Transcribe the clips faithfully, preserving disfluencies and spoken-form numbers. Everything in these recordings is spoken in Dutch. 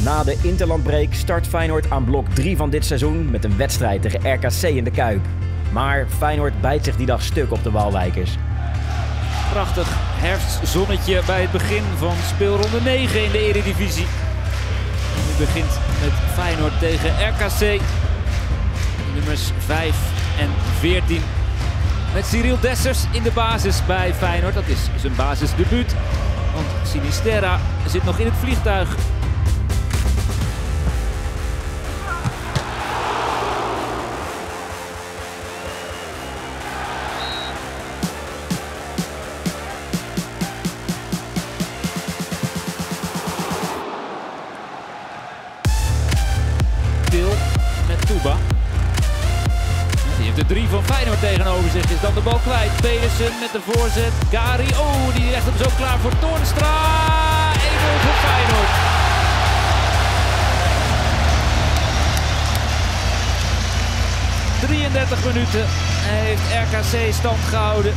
Na de interlandbreak start Feyenoord aan blok drie van dit seizoen met een wedstrijd tegen R K C in de Kuip. Maar Feyenoord bijt zich die dag stuk op de Waalwijkers. Prachtig herfstzonnetje bij het begin van speelronde negen in de Eredivisie. Nu begint met Feyenoord tegen R K C. Nummers vijf en veertien. Met Cyril Dessers in de basis bij Feyenoord. Dat is zijn basisdebuut. Want Sinisterra zit nog in het vliegtuig. Til met Touba. Die heeft de drie van Feyenoord tegenover zich. Is dan de bal kwijt. Pedersen met de voorzet. Gary. Oh, die legt hem zo klaar voor Toornstra. één nul voor Feyenoord. drieëndertig minuten heeft R K C stand gehouden.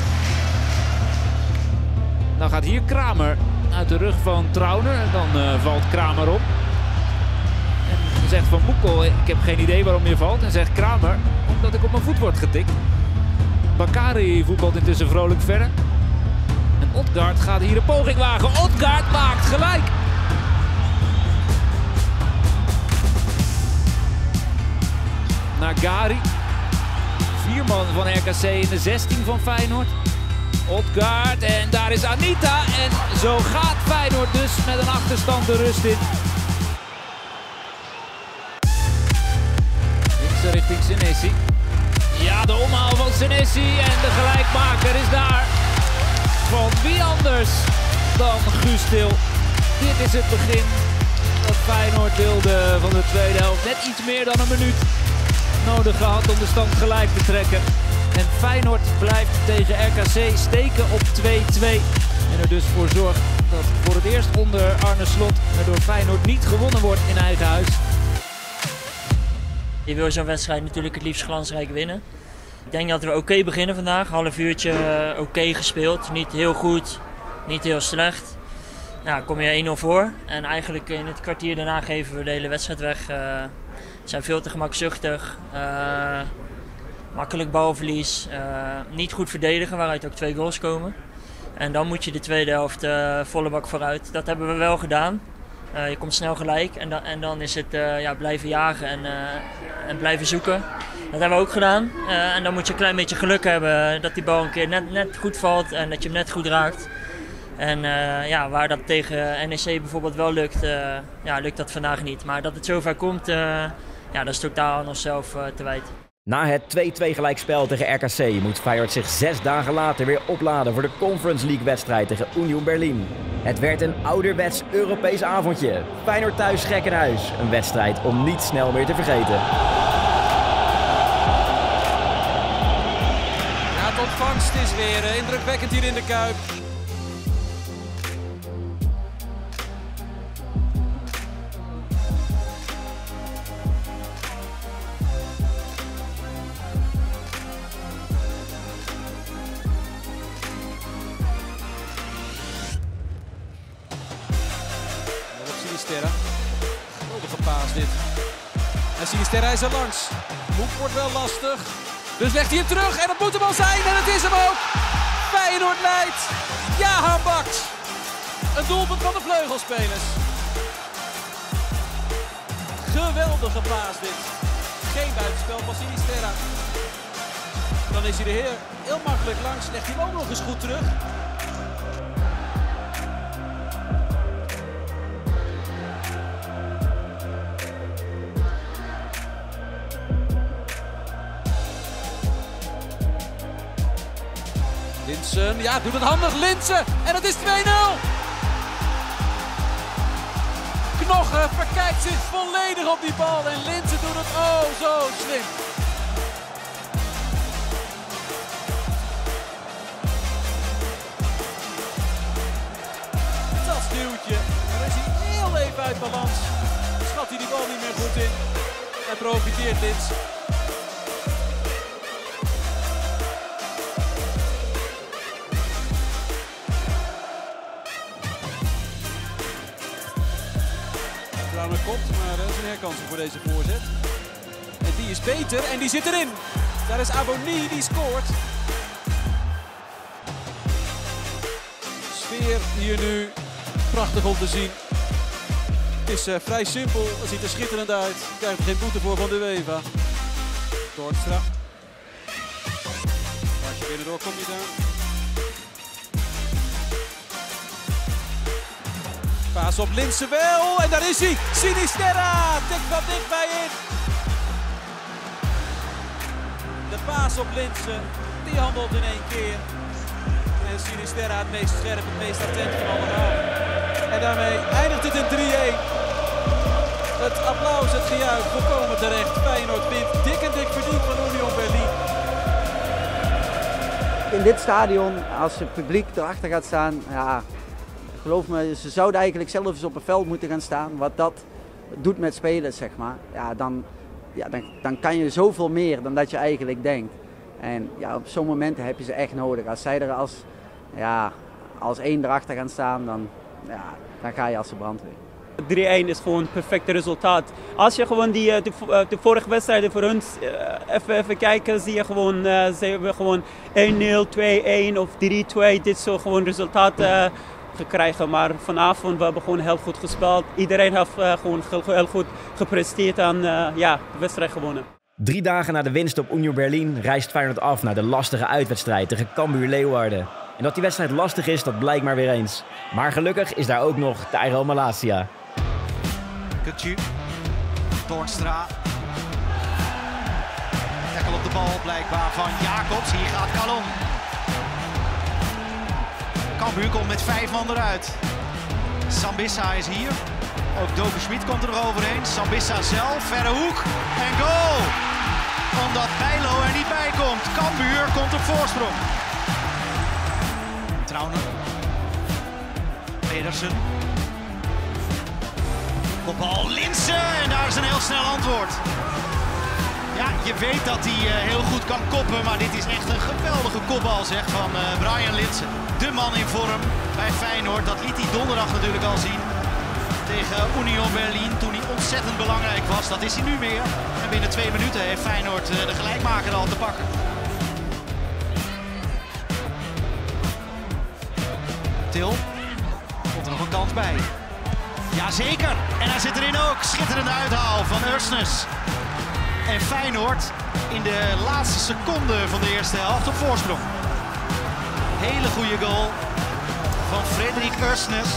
Dan gaat hier Kramer uit de rug van Trauner. En dan uh, valt Kramer op. En zegt Van Boekel, ik heb geen idee waarom je valt. En zegt Kramer, omdat ik op mijn voet word getikt. Bakary voetbalt intussen vrolijk verder. En Odgaard gaat hier een poging wagen. Odgaard maakt gelijk. Naar Gary. Vier man van R K C in de zestien van Feyenoord. Odgaard en daar is Anita. En zo gaat Feyenoord dus met een achterstand de rust in. Links richting Senesi. Ja, de omhaal van Senesi en de gelijkmaker is daar. Van wie anders dan Guus Til. Dit is het begin dat Feyenoord wilde van de tweede helft. Net iets meer dan een minuut nodig gehad om de stand gelijk te trekken. En Feyenoord blijft tegen R K C steken op twee twee. En er dus voor zorgt dat voor het eerst onder Arne Slot er door Feyenoord niet gewonnen wordt in eigen huis. Je wil zo'n wedstrijd natuurlijk het liefst glansrijk winnen. Ik denk dat we oké okay beginnen vandaag. Half uurtje uh, oké okay gespeeld. Niet heel goed, niet heel slecht. Nou, kom je één nul voor. En eigenlijk in het kwartier daarna geven we de hele wedstrijd weg. Uh, we zijn veel te gemakzuchtig. Uh, makkelijk balverlies. Uh, niet goed verdedigen, waaruit ook twee goals komen. En dan moet je de tweede helft uh, volle bak vooruit. Dat hebben we wel gedaan. Uh, je komt snel gelijk en, da en dan is het uh, ja, blijven jagen en, uh, en blijven zoeken. Dat hebben we ook gedaan. Uh, en dan moet je een klein beetje geluk hebben dat die bal een keer net, net goed valt en dat je hem net goed raakt. En uh, ja, waar dat tegen N E C bijvoorbeeld wel lukt, uh, ja, lukt dat vandaag niet. Maar dat het zover komt, uh, ja, dat is totaal aan onszelf uh, te wijten. Na het twee twee gelijkspel tegen R K C moet Feyenoord zich zes dagen later weer opladen voor de Conference League wedstrijd tegen Union Berlin. Het werd een ouderwets Europees avondje. Feyenoord thuis Gekkenhuis. Een wedstrijd om niet snel meer te vergeten. Ja, het ontvangst is weer indrukwekkend hier in de Kuip. Sinisterra. Geweldige paas dit. En Sinisterra is er langs. Hoek wordt wel lastig. Dus legt hij hem terug en dat moet hem al zijn en het is hem ook. Feyenoord leidt. Ja, bakt. Een doelpunt van de vleugelspelers. Geweldige paas dit. Geen buitenspel van Sinisterra. Dan is hij er heel, heel makkelijk langs. Legt hij hem ook nog eens goed terug. Linssen, ja, doet het handig, Linssen. En het is twee nul. Knochen verkijkt zich volledig op die bal. En Linssen doet het oh zo slim. Dat duwtje. Dan is hij heel even uit balans. Schat hij die bal niet meer goed in. Hij profiteert Linssen. Trouwner kopt, maar dat is een herkansing voor deze voorzet. En die is beter en die zit erin. Daar is Aboni, die scoort. Sfeer hier nu prachtig om te zien. Het is uh, vrij simpel, het ziet er schitterend uit. Je krijgt er geen boete voor van de UEFA. Toornstra. Als je binnendoor komt niet aan. Paas op Linse wel en daar is hij. Sinisterra tikt wat dichtbij in. De paas op Linse, die handelt in één keer. En Sinisterra het meest scherp, het meest attent van allemaal. En daarmee eindigt het in drie-een. Het applaus, het gejuich, volkomen terecht. Feyenoord wint dik en dik verdiend van Union Berlin. In dit stadion, als het publiek erachter gaat staan, ja, geloof me, ze zouden eigenlijk zelf eens op het veld moeten gaan staan. Wat dat doet met spelers, zeg maar. Ja, dan, ja, dan, dan kan je zoveel meer dan dat je eigenlijk denkt. En ja, op zo'n momenten heb je ze echt nodig. Als zij er als, ja, als één erachter gaan staan, dan, ja, dan ga je als de brandweer. drie-een is gewoon het perfecte resultaat. Als je gewoon die, de, de vorige wedstrijden voor ons uh, even, even kijken, zie je gewoon, uh, ze hebben gewoon één-nul, twee-een of drie-twee, dit soort gewoon resultaten uh, gekregen. Maar vanavond we hebben gewoon heel goed gespeeld. Iedereen heeft uh, gewoon heel goed gepresteerd en uh, ja, de wedstrijd gewonnen. Drie dagen na de winst op Union Berlin reist Feyenoord af naar de lastige uitwedstrijd tegen Cambuur Leeuwarden. En dat die wedstrijd lastig is, dat blijkt maar weer eens. Maar gelukkig is daar ook nog Tyrell Malacia. Kutju, Toornstra. Tackle op de bal blijkbaar van Jacobs. Hier gaat Kalon. Cambuur komt met vijf man eruit. Sambissa is hier. Ook Doken Schmid komt er nog overheen. Sambissa zelf, verre hoek en goal. Omdat Bijlo er niet bij komt. Cambuur komt op voorsprong. Trouwner. Pedersen. Kopbal Linse en daar is een heel snel antwoord. Ja, je weet dat hij uh, heel goed kan koppen, maar dit is echt een geweldige kopbal zeg, van uh, Brian Linse. De man in vorm bij Feyenoord, dat liet hij donderdag natuurlijk al zien. Tegen Union Berlin, toen hij ontzettend belangrijk was. Dat is hij nu weer. En binnen twee minuten heeft Feyenoord uh, de gelijkmaker al te pakken. Til, komt er nog een kans bij. Jazeker, en hij zit erin ook. Schitterende uithaal van Ursnes. En Feyenoord in de laatste seconde van de eerste helft op voorsprong. Hele goede goal van Frederik Ursnes.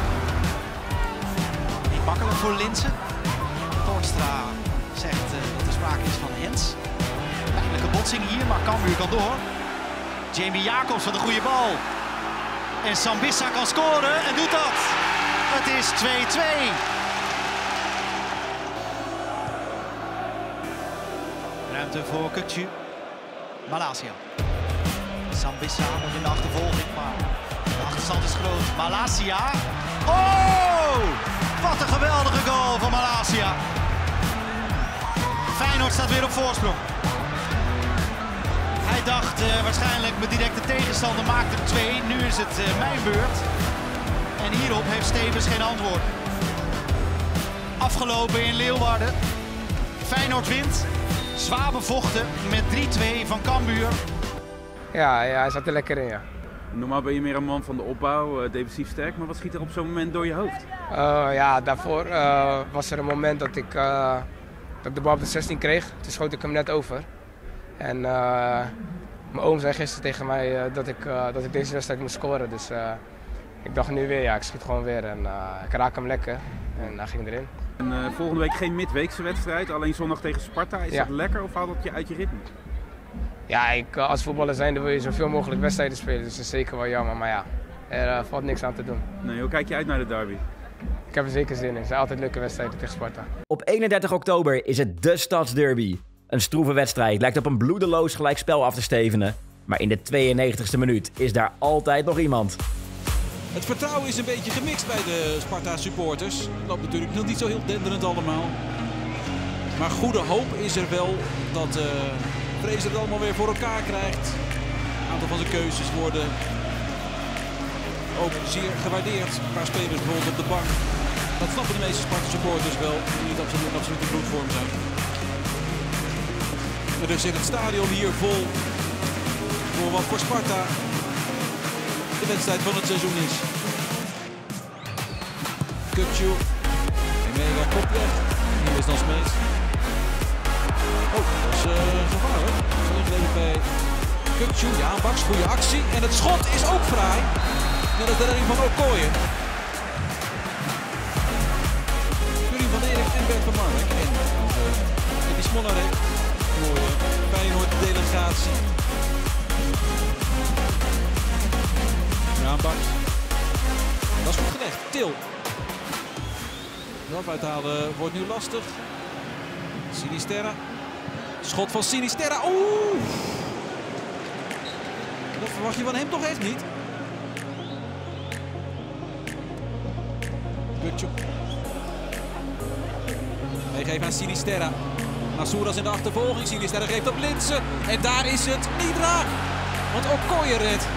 Niet makkelijk voor Linse. Toornstra zegt uh, dat er sprake is van Hens. Pijnlijke botsing hier, maar Cambuur kan door. Jamie Jacobs van de goede bal. En Sambissa kan scoren en doet dat. Het is twee-twee. Ruimte voor Kutju. Malacia. Sambissa nog in de achtervolging, maar de achterstand is groot. Malacia. Oh! Wat een geweldige goal van Malacia. Feyenoord staat weer op voorsprong. Hij dacht uh, waarschijnlijk mijn directe tegenstander maakt er twee. Nu is het uh, mijn beurt. En hierop heeft Stevens geen antwoord. Afgelopen in Leeuwarden. Feyenoord wint. Zwaar bevochten met drie-twee van Cambuur. Ja, ja, hij zat er lekker in, ja. Normaal ben je meer een man van de opbouw, uh, defensief sterk. Maar wat schiet er op zo'n moment door je hoofd? Uh, ja, daarvoor uh, was er een moment dat ik, uh, dat ik de bal op de zestien kreeg. Toen schoot ik hem net over. En uh, mijn oom zei gisteren tegen mij uh, dat, ik, uh, dat ik deze wedstrijd moest scoren. Dus uh, ik dacht nu weer, ja, ik schiet gewoon weer. En uh, ik raak hem lekker en hij ging erin. En, uh, volgende week geen midweekse wedstrijd, alleen zondag tegen Sparta. Is ja. dat lekker of haalt dat je uit je ritme? Ja, ik, als voetballer zijnde wil je zoveel mogelijk wedstrijden spelen. Dus dat is zeker wel jammer, maar ja, er uh, valt niks aan te doen. Nee, hoe kijk je uit naar de derby? Ik heb er zeker zin in. Het zijn altijd leuke wedstrijden tegen Sparta. Op eenendertig oktober is het de Stadsderby. Een stroeve wedstrijd lijkt op een bloedeloos gelijkspel af te stevenen. Maar in de tweeënnegentigste minuut is daar altijd nog iemand. Het vertrouwen is een beetje gemixt bij de Sparta-supporters. Dat loopt natuurlijk nog niet zo heel denderend allemaal. Maar goede hoop is er wel dat uh, Fraser het allemaal weer voor elkaar krijgt. Een aantal van zijn keuzes worden ook zeer gewaardeerd. Een paar spelers bijvoorbeeld op de bank. Dat snappen de meeste Sparta supporters wel, die niet absoluut, absoluut in bloedvorm zijn. En dus zit het stadion hier vol voor wat voor Sparta de wedstrijd van het seizoen is. Kukçu, mega kopweg, hier is dan Smeets. Oh, dat is uh, gevaarlijk. Even bij Kukçu, ja, Baks, goede actie. En het schot is ook fraai. Net als de redding van Okoye. Jurie van Erik en Bert van Marwijk. En uh, die Smollarek. Mooie Feyenoord-delegatie. Ja, Baks. Dat is goed gelegd. Til. Zelf uithalen wordt nu lastig. Sinisterra. Schot van Sinisterra. Oeh! Dat verwacht je van hem toch echt niet. Kukçu. Meegeven aan Sinisterra. Nasouras in de achtervolging. Sinisterra geeft op Linssen. En daar is het niet raak. Want Okoye redt.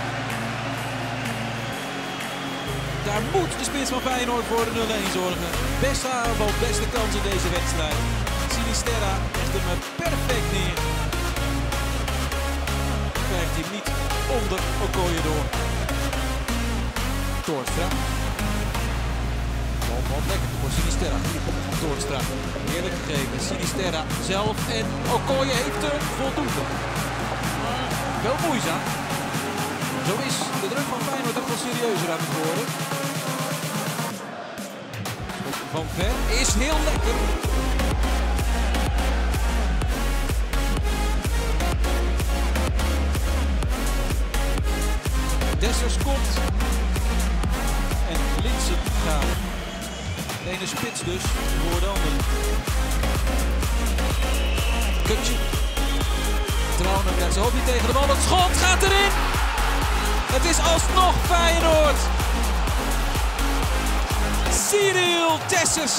Daar moet de spits van Feyenoord voor de nul-een zorgen. Beste aanval, beste kans in deze wedstrijd. Sinisterra legt hem perfect neer. Krijgt hij niet onder Okoye door. Toornstra. Bal valt lekker voor Sinisterra. Toornstra. Heerlijk gegeven. Sinisterra zelf en Okoye heeft hem voldoende. Wel moeizaam. Zo is de druk van Feyenoord ook wel serieuzer aan het worden. Van ver is heel lekker. Dessers komt. En Linssen gaat. De ene spits dus voor de andere. Kukçu. Trauner krijgt zijn hoofd niet tegen de bal. Het schot gaat erin. Het is alsnog Feyenoord. Cyril Dessers.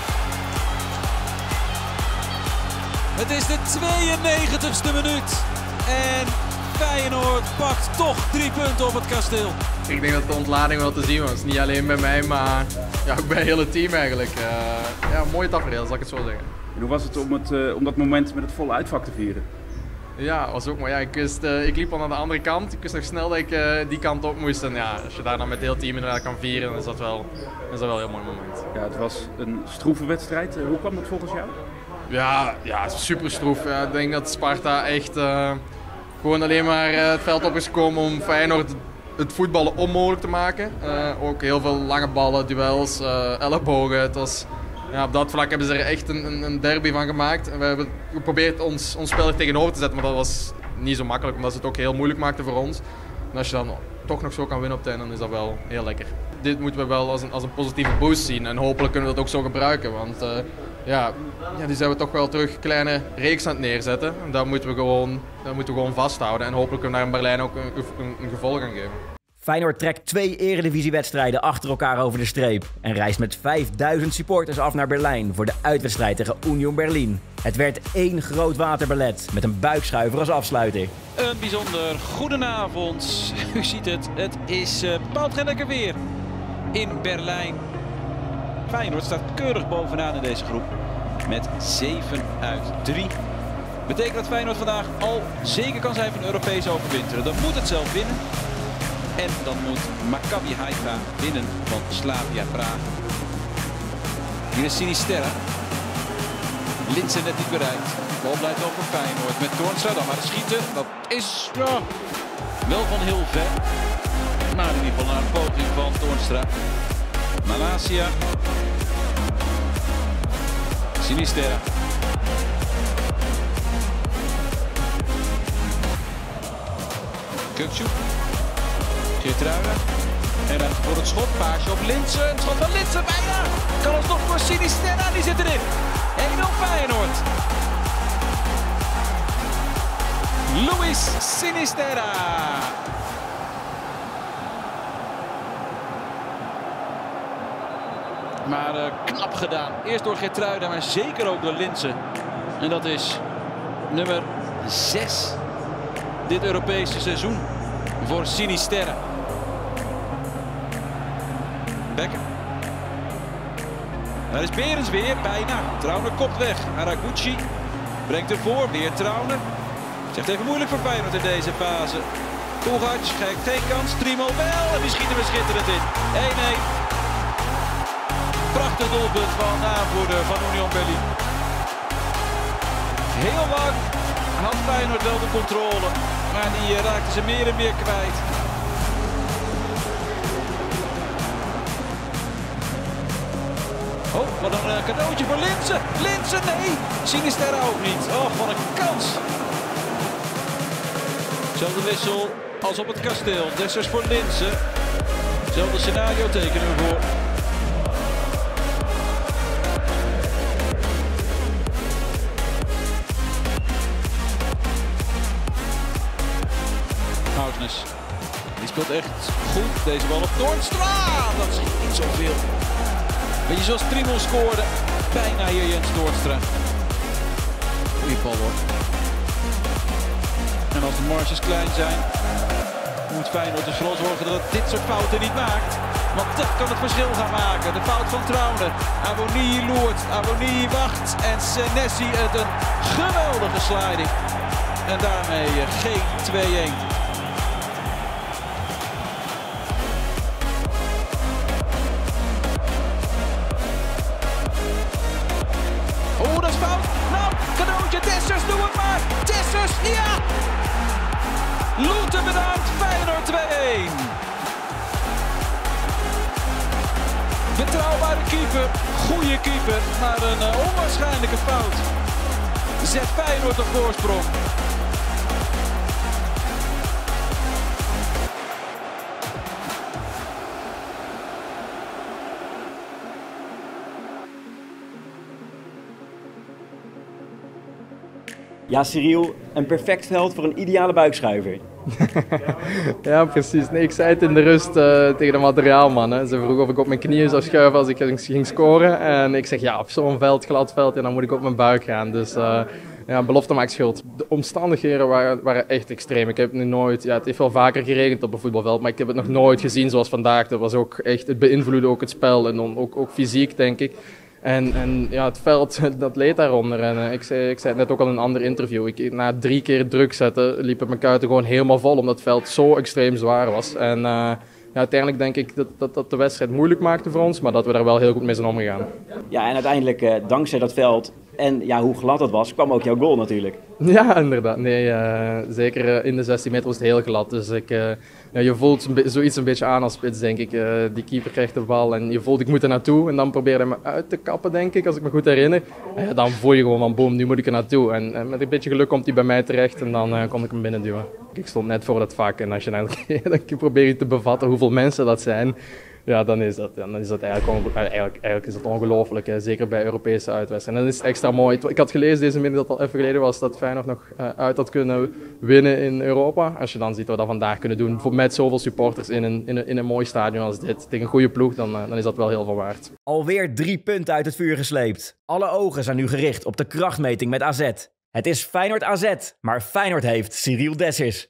Het is de tweeënnegentigste minuut. En Feyenoord pakt toch drie punten op het kasteel. Ik denk dat de ontlading wel te zien was. Niet alleen bij mij, maar ja, ook bij het hele team eigenlijk. Uh, ja, een mooie tafereel, zal ik het zo zeggen. En hoe was het om, het, uh, om dat moment met het volle uitvak te vieren? Ja, was ook mooi. Ja, ik, wist, uh, ik liep al naar de andere kant. Ik wist nog snel dat ik uh, die kant op moest. En ja, als je daar dan met het hele team inderdaad kan vieren, dan is dat wel, is dat wel een heel mooi moment. Ja, het was een stroeve wedstrijd. Uh, hoe kwam dat volgens jou? Ja, ja super stroef. Ja, ik denk dat Sparta echt uh, gewoon alleen maar uh, het veld op is gekomen om Feyenoord het voetballen onmogelijk te maken. Uh, ook heel veel lange ballen, duels, uh, ellebogen. Het was... Ja, op dat vlak hebben ze er echt een, een derby van gemaakt. We hebben geprobeerd ons, ons spel er tegenover te zetten, maar dat was niet zo makkelijk, omdat ze het ook heel moeilijk maakten voor ons. En als je dan toch nog zo kan winnen op het einde, dan is dat wel heel lekker. Dit moeten we wel als een, als een positieve boost zien en hopelijk kunnen we dat ook zo gebruiken. Want uh, ja, ja, die zijn we toch wel terug een kleine reeks aan het neerzetten. En daar moeten we gewoon, daar moeten we gewoon vasthouden en hopelijk kunnen we daar in Berlijn ook een, een, een gevolg aan geven. Feyenoord trekt twee eredivisiewedstrijden achter elkaar over de streep en reist met vijfduizend supporters af naar Berlijn voor de uitwedstrijd tegen Union Berlin. Het werd één groot waterballet met een buikschuiver als afsluiter. Een bijzonder goedenavond. U ziet het, het is uh, bepaald geen lekker weer in Berlijn. Feyenoord staat keurig bovenaan in deze groep met zeven uit drie. Betekent dat Feyenoord vandaag al zeker kan zijn van Europees overwinteren. Dan moet het zelf winnen. En dan moet Maccabi Haifa winnen van Slavia Praag. Hier is Sinisterra. Linssen net niet bereikt. De bal blijft wel voor Feyenoord met Toornstra. Dan maar schieten. Dat is ja, wel van heel ver. Maar in ieder geval naar een poging van Toornstra. Malacia. Sinisterra. Kukçu. Geertruiden. En dan voor het schot. Paasje op Linssen. Het schot van Linssen bijna. Kan ons nog voor Sinisterra. Die zit erin. één nul Feyenoord. Luis Sinisterra. Maar uh, knap gedaan. Eerst door Geertruiden, maar zeker ook door Linssen. En dat is nummer zes. Dit Europese seizoen voor Sinisterra. Becker. Daar is Berens weer, bijna. Trauner kopt weg. Haraguchi brengt hem voor, weer Trauner. Zegt even moeilijk voor Feyenoord in deze fase. Koolgac kijkt geen kans, Trimmel wel en die schieten we schitterend in. één-één. Prachtig doelpunt van de aanvoerder van Union Berlin. Heel lang had Feyenoord wel de controle, maar die raakten ze meer en meer kwijt. Oh, wat een cadeautje voor Linssen. Linssen, nee. Sinisterra ook niet. Oh, wat een kans. Zelfde wissel als op het kasteel. Dessers voor Linssen. Zelfde scenario tekenen we voor. Mausnes. Die speelt echt goed. Deze bal op Toornstra. Dat is niet zoveel. Beetje zoals Trimmel scoorde. Bijna hier Jens Toornstra. Goeie bal hoor. En als de marges klein zijn, moet Feyenoord dus vooral zorgen dat het dit soort fouten niet maakt. Want dat kan het verschil gaan maken. De fout van Trauner. Abonnie loert, Abonnie wacht. En Senesi het een geweldige sliding. En daarmee geen twee-één. Oh, dat is fout. Nou, cadeautje, Dessers, doe het maar. Dessers, ja! Loete bedankt, Feyenoord twee-één. Betrouwbare keeper, goede keeper, maar een uh, onwaarschijnlijke fout. Zet Feyenoord op voorsprong. Ja, Cyril, een perfect veld voor een ideale buikschuiver. Ja, precies. Nee, ik zei het in de rust uh, tegen de materiaalman. Ze vroeg of ik op mijn knieën zou schuiven als ik ging scoren. En ik zeg ja, op zo'n veld, glad veld, en dan moet ik op mijn buik gaan. Dus uh, ja, belofte maakt schuld. De omstandigheden waren, waren echt extreem. Ik heb nu nooit, ja, het heeft wel vaker geregend op een voetbalveld, maar ik heb het nog nooit gezien zoals vandaag. Dat was ook echt, het beïnvloedde ook het spel en dan ook, ook fysiek, denk ik. En, en ja, het veld, dat leed daaronder. En uh, ik, zei, ik zei het net ook al in een ander interview. Ik, na drie keer druk zetten liepen mijn kuiten gewoon helemaal vol, omdat het veld zo extreem zwaar was. En uh, ja, uiteindelijk denk ik dat, dat dat de wedstrijd moeilijk maakte voor ons, maar dat we daar wel heel goed mee zijn omgegaan. Ja, en uiteindelijk, uh, dankzij dat veld en ja, hoe glad het was, kwam ook jouw goal natuurlijk. Ja, inderdaad. Nee, uh, zeker uh, in de zestien meter was het heel glad. Dus ik, uh, ja, je voelt zoiets een beetje aan als spits, denk ik. Uh, die keeper krijgt de bal en je voelt ik moet er naartoe. En dan probeerde hij me uit te kappen, denk ik, als ik me goed herinner. En ja, dan voel je gewoon van boom, nu moet ik er naartoe. En, en met een beetje geluk komt hij bij mij terecht en dan uh, kon ik hem binnen duwen. Ik stond net voor dat vak en als je dan, dan probeer je te bevatten hoeveel mensen dat zijn. Ja, dan is dat, dan is dat eigenlijk, eigenlijk, eigenlijk is dat ongelooflijk, hè. Zeker bij Europese uitwedstrijden. En dan is het extra mooi. Ik had gelezen deze middag dat al even geleden was dat Feyenoord nog uh, uit had kunnen winnen in Europa. Als je dan ziet wat we dat vandaag kunnen doen, met zoveel supporters in een, in een, in een mooi stadion als dit, tegen een goede ploeg, dan, uh, dan is dat wel heel veel waard. Alweer drie punten uit het vuur gesleept. Alle ogen zijn nu gericht op de krachtmeting met A Z. Het is Feyenoord A Z, maar Feyenoord heeft Cyril Dessers.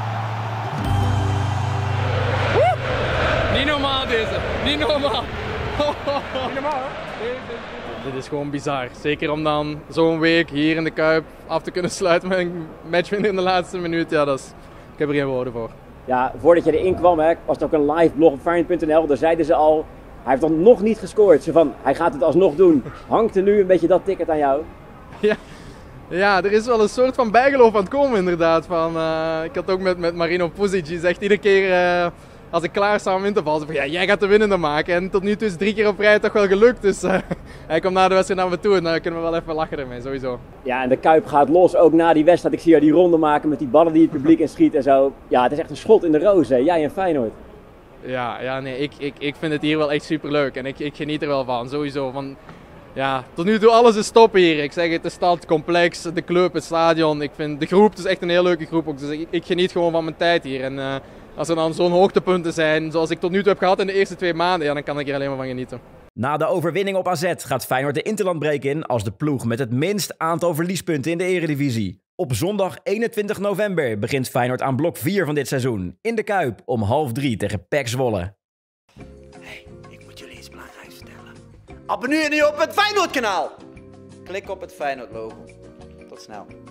Niet normaal deze, niet normaal. Dit is gewoon bizar. Zeker om dan zo'n week hier in de Kuip af te kunnen sluiten met een matchwinner in de laatste minuut. Ja, dat is, ik heb er geen woorden voor. Ja, voordat je erin kwam, hè, was het ook een live blog op Feyenoord punt n l. Daar zeiden ze al, hij heeft dan nog niet gescoord. Zo van, hij gaat het alsnog doen. Hangt er nu een beetje dat ticket aan jou? Ja, ja, er is wel een soort van bijgeloof aan het komen inderdaad. Van, uh, ik had ook met, met Marino Pusic, die zegt iedere keer uh, als ik klaar sta om in te vallen, van, ja, jij gaat de winnende maken. En tot nu toe is drie keer op rij toch wel gelukt. Dus uh, hij komt na de wedstrijd naar me toe en dan kunnen we wel even lachen ermee, sowieso. Ja, en de Kuip gaat los, ook na die wedstrijd. Ik zie jou die ronde maken met die ballen die het publiek inschiet en zo. Ja, het is echt een schot in de roos, hè, jij en Feyenoord. Ja, ja nee, ik, ik, ik vind het hier wel echt superleuk en ik, ik geniet er wel van, sowieso. Van, ja, tot nu toe alles is top hier. Ik zeg het, de stad, het complex, de club, het stadion. Ik vind de groep, het is echt een heel leuke groep ook. Dus ik, ik geniet gewoon van mijn tijd hier. En uh, als er dan zo'n hoogtepunten zijn, zoals ik tot nu toe heb gehad in de eerste twee maanden, ja, dan kan ik hier alleen maar van genieten. Na de overwinning op A Z gaat Feyenoord de interlandbreek in als de ploeg met het minst aantal verliespunten in de Eredivisie. Op zondag eenentwintig november begint Feyenoord aan blok vier van dit seizoen. In de Kuip om half drie tegen P E C Zwolle. Hey, ik moet jullie iets belangrijks vertellen. Abonneer je nu op het Feyenoord kanaal. Klik op het Feyenoord logo. Tot snel.